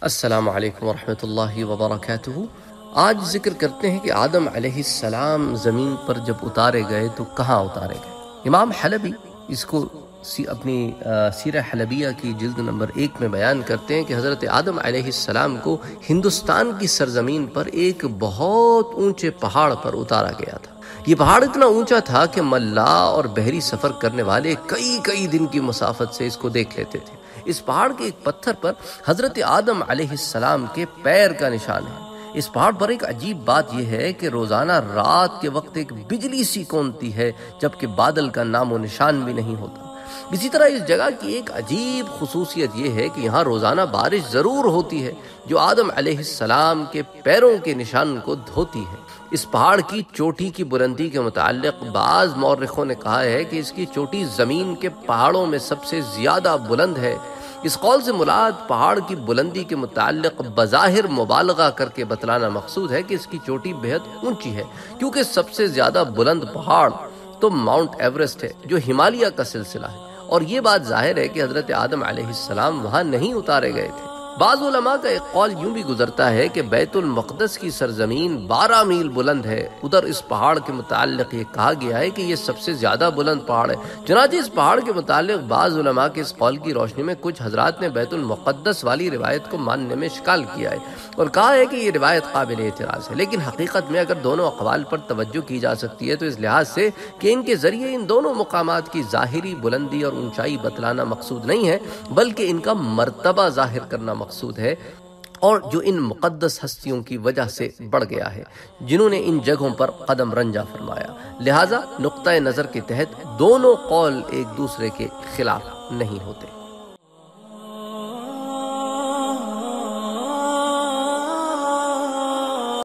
السلام علیکم ورحمۃ اللہ وبرکاتہ۔ آج ذکر کرتے ہیں کہ آدم علیہ السلام زمین پر جب اتارے گئے تو کہاں اتارے گئے۔ امام حلبی اس کو اپنی سیرہ حلبیہ کی جلد نمبر 1 میں بیان کرتے ہیں کہ حضرت آدم علیہ السلام کو ہندوستان کی سرزمین پر ایک بہت اونچے پہاڑ پر اتارا گیا تھا۔ یہ پہاڑ اتنا اونچا تھا کہ ملا اور بحری سفر کرنے والے کئی دن کی مسافت سے اس کو دیکھ لیتے تھے۔ اس پہاڑ کے ایک پتھر پر حضرت آدم علیہ السلام کے پیر کا نشان ہے۔ اس پہاڑ پر ایک عجیب بات یہ ہے کہ روزانہ رات کے وقت ایک بجلی سی کونتی ہے، جبکہ بادل کا نام و نشان بھی نہیں ہوتا۔ اسی طرح اس جگہ کی ایک عجیب خصوصیت یہ ہے کہ یہاں روزانہ بارش ضرور ہوتی ہے، جو آدم علیہ السلام کے پیروں کے نشان کو دھوتی ہے۔ اس پہاڑ کی چوٹی کی بلندی کے متعلق بعض مورخوں نے کہا ہے کہ اس کی چوٹی زمین کے پہاڑوں میں سب سے زیادہ بلند ہے۔ اس قول سے مراد پہاڑ کی بلندی کے متعلق بظاہر مبالغہ کر کے بتلانا مقصود ہے کہ اس کی چوٹی بہت اونچی ہے، کیونکہ سب سے زیادہ بلند پہاڑ تو ماؤنٹ ایورسٹ ہے، جو ہمالیہ کا سلسلہ ہے، اور یہ بات ظاہر ہے کہ حضرت آدم علیہ السلام وہاں نہیں اتارے گئے تھے۔ بعض علماء کا ایک قول یوں بھی گزرتا ہے کہ بیت المقدس کی سرزمین 12 میل بلند ہے۔ ادھر اس پہاڑ کے متعلق یہ کہا گیا ہے کہ یہ سب سے زیادہ بلند پہاڑ ہے۔ چنانچہ اس پہاڑ کے متعلق بعض علماء کے اس قول کی روشنی میں کچھ حضرات نے بیت المقدس والی روایت کو ماننے میں اشکال کیا ہے اور کہا ہے کہ یہ روایت قابل اعتراض ہے، لیکن حقیقت میں اگر دونوں اقوال پر توجہ کی جا سکتی ہے تو اس لحاظ سے کہ ان کے ذریعے ان دونوں مقامات کی ظاہری بلندی اور اونچائی بتلانا مقصود نہیں ہے، بلکہ ان کا مرتبہ ظاہر کرنا مقصود ہے، اور جو ان مقدس ہستیوں کی وجہ سے بڑھ گیا ہے جنہوں نے ان جگہوں پر قدم رنجہ فرمایا۔ لہٰذا نقطۂ نظر کے تحت دونوں قول ایک دوسرے کے خلاف نہیں ہوتے۔